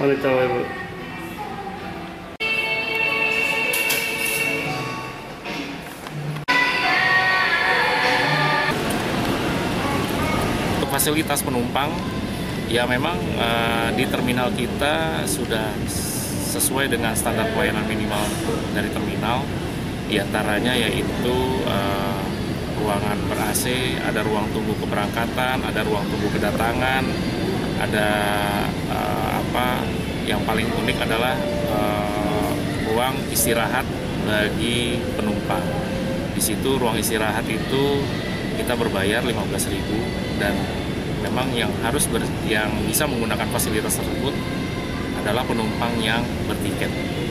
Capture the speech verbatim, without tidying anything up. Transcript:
Mana tahu ibu? Untuk fasilitas penumpang, ya memang uh, di terminal kita sudah sesuai dengan standar pelayanan minimal dari terminal, diantaranya yaitu uh, ruangan ber-A C, ada ruang tunggu keberangkatan, ada ruang tunggu kedatangan, ada uh, apa yang paling unik adalah uh, ruang istirahat bagi penumpang. Di situ ruang istirahat itu kita berbayar lima belas ribu, dan memang yang harus ber, yang bisa menggunakan fasilitas tersebut adalah penumpang yang bertiket.